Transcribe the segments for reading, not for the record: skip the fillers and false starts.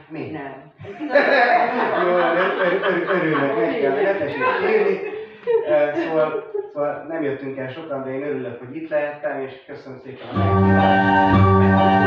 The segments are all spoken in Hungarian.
Mi? Nem. Jó, örülök, meg kell, ne tessék írni. Szóval nem jöttünk el sokan, de én örülök, hogy itt lehettem, és köszönöm szépen a meghívást.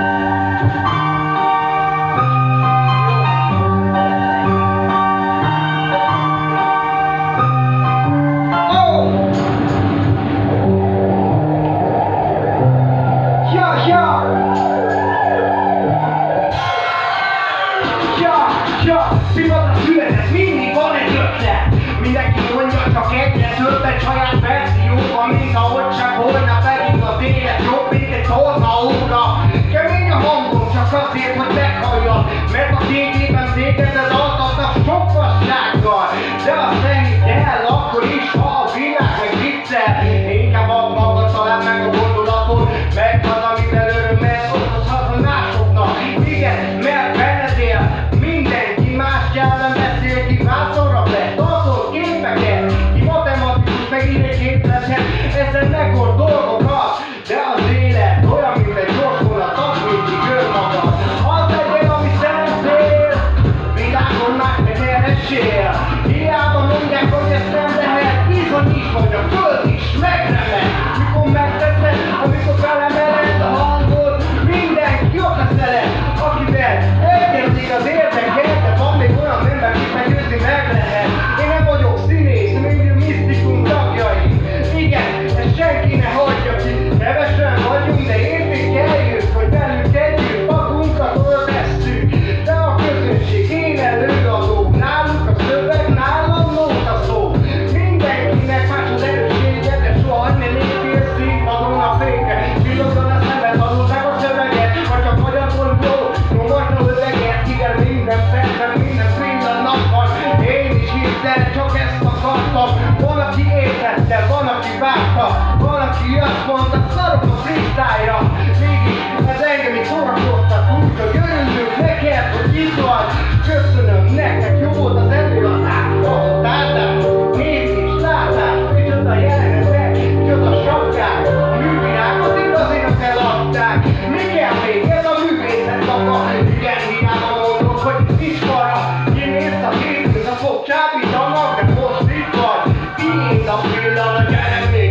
Mindenki mondja, csak egyre többet saját verzióban, mint ahogy sem holnap pedig az élet jobb, mint egy torna óra. Kemény a hangom csak azért, hogy meghalljam, mert a tégében téged altatnak sok vassággal. De azt nem hidd el, akkor is, ha a világ meg viccel. Inkább add magad, talán meg a gondolatot, meg az, amivel örömmel okozhat a másoknak. Igen, mert benned él, mindenki más nyelven beszél, ki vászorra vett, képeket, ki matematikus, meg idegképlethet, ezzel megold dolgokat, de az élet olyan, mint egy gyors vonat, az mindig önmagad. Az legyen, ami szeretnél, világon más meg keresél. Hiába mondják, hogy ezt nem lehet, bizonyíts, hogy a föld is megremeg. Mikor megteszed, amikor felemeled a hangod, mindenki ott lesz veled, akivel elkezdik az érdeket, de van még olyan ember, akit meggyőzni meg lehet. Én nem vagyok színész, mindig Misztikum tagjai. Igen, ezt senki ne hagyja ki. Kevesen vagyunk, de értékeljük, hogy velünk együtt magunkat öltesszük. De a közönség, én előadó, náluk a szöveg, nálam nóta szó. Mindenkinek más az erőssége, de soha ne lépjél színpadon a fékre. Csillogjon a szemed, adod meg a szöveget, ha csak magyarul jó, nyomasd a öveget. Igen, minden percben, minden pillanatban, én is hittem, csak ezt akartam. Van, aki értette, van, aki vágta, van, aki azt mondta, szarok a freestyle-ra. Mégis ez engem is szórakoztat, úgyhogy örülünk neked, hogy itt vagy. Köszönöm nektek, jó volt az előadás, hallottátok? Nézd és látás, micsoda jelenetek, micsoda sapkák, a művirágot igazinak eladták. Mi kell még? Ez a művészet maga. Igen, hiába mondod, hogy iskara, kimész a kézünk, a fog csábítanak, de most itt vagy. Tiéd a pillanat, gyere még,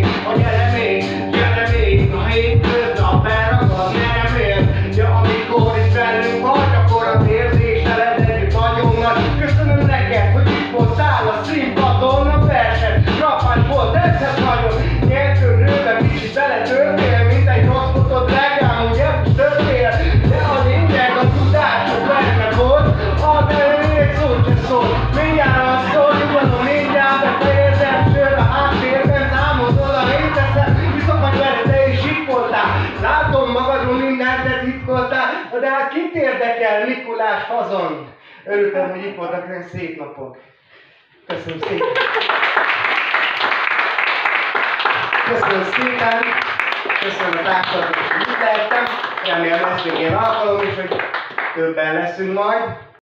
a hétköznap elragad, nem ér. Ja, amikor itt velünk vagy, akkor az érzéseled együtt nagyon nagy. Köszönöm neked, hogy itt voltál a színpadon, a verseny rapás volt, tetszett nagyon. Nyertőnőben kicsit beletörtél, mint egy rossz fotod, drágám, ugye törtél. De a lényeg a tudás, hogy benne volt, add el egy szót se szól. Mindjárt azt szól, nyugodom, mindjárt befejezem, sőt a háttérben számozol a létezem. Viszont vagy veled, te is itt voltál. Látom magadról mindent, de titkoltál, de hát kit érdekel Mikulás fazon? Örültem, hogy itt voltak, nem szép napok. Köszönöm szépen. Köszönöm szépen. Köszönöm a társulatnak, hogy itt lehettem. Remélem lesz még ilyen alkalom is, hogy többen leszünk majd.